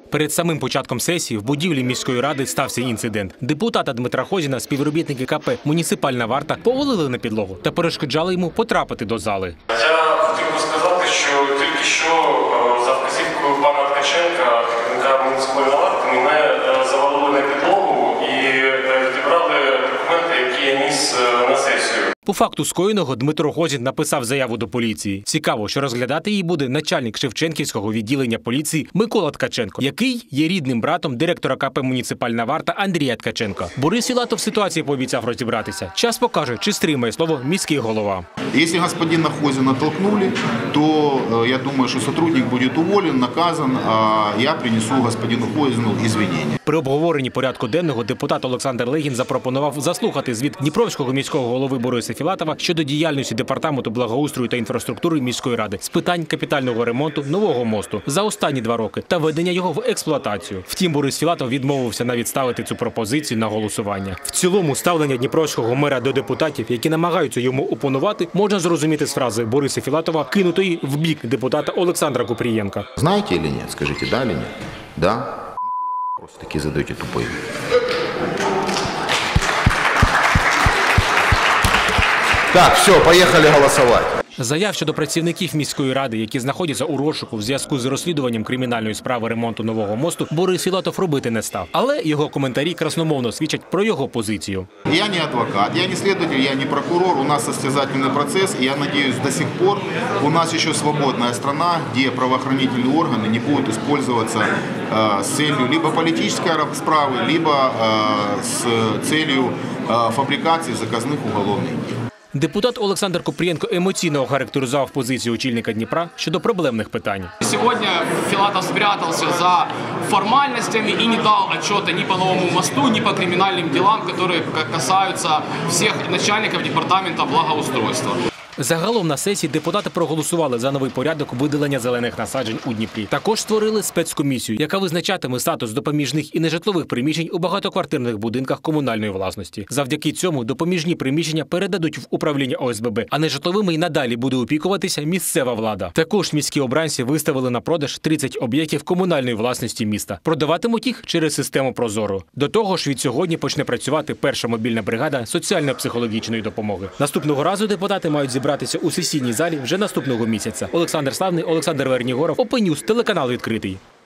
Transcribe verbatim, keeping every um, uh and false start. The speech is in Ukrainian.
Перед самим початком сесії в будівлі міської ради стався інцидент. Депутата Дмитра Хозіна співробітники ка пе «Муніципальна варта» повалили на підлогу та перешкоджали йому потрапити до зали. Я хотів би сказати, що тільки що за вказівкою пана Ткаченка, керівника муніципальної варти, мене завалили на підлогу і відібрали документи, які я ніс на сесію. По факту скоєного Дмитро Хозін написав заяву до поліції. Цікаво, що розглядати її буде начальник Шевченківського відділення поліції Микола Ткаченко, який є рідним братом директора ка пе «Муніципальна варта» Андрія Ткаченка. Борис Філатов в ситуації пообіцяв розібратися. Час покаже, чи стримає слово міський голова. Якщо господина Хозіна толкнули, то я думаю, що сотрудник буде уволен, наказан, а я принесу господину Хозіну извинення. При обговоренні порядку денного депутат Олександр Легін запропонував заслухати звіт Дніпровського міського голови Бориса Філатова щодо діяльності Департаменту благоустрою та інфраструктури міської ради з питань капітального ремонту нового мосту за останні два роки та введення його в експлуатацію. Втім, Борис Філатов відмовився навіть ставити цю пропозицію на голосування. В цілому ставлення дніпровського мера до депутатів, які намагаються йому опонувати, можна зрозуміти з фрази Бориса Філатова, кинутої в бік депутата Олександра Купрієнка. Знаєте чи ні? Скажіть, да чи ні? Да? Просто такі задаєте тупої. Так, все, поїхали голосувати. Заяв щодо працівників міської ради, які знаходяться у розшуку в зв'язку з розслідуванням кримінальної справи ремонту нового мосту, Борис Філатов робити не став. Але його коментарі красномовно свідчать про його позицію. Я не адвокат, я не слідчий, я не прокурор, у нас состязательний процес, і я сподіваюся, до сих пор у нас ще свободна країна, де правоохоронні органи не будуть використовуватися э, з цілею либо політичної справи, либо э, з цілею э, фабрикації заказних уголовних дел. Депутат Олександр Купрієнко емоційно охарактеризував позицію очільника Дніпра щодо проблемних питань. Сьогодні Філатов спрятався за формальностями і не дав отчета ні по новому мосту, ні по кримінальним ділам, які касаються всіх начальників департаменту благоустройства. Загалом на сесії депутати проголосували за новий порядок виділення зелених насаджень у Дніпрі. Також створили спецкомісію, яка визначатиме статус допоміжних і нежитлових приміщень у багатоквартирних будинках комунальної власності. Завдяки цьому допоміжні приміщення передадуть в управління о ес бе бе, а нежитловими й надалі буде опікуватися місцева влада. Також міські обранці виставили на продаж тридцять об'єктів комунальної власності міста. Продаватимуть їх через систему «Прозоро». До того ж, від сьогодні почне працювати перша мобільна бригада соціально-психологічної допомоги. Наступного разу депутати мають зібрати братися у сесійній залі вже наступного місяця. Олександр Славний, Олександр Вернігоров, Опенюс, телеканал «Відкритий».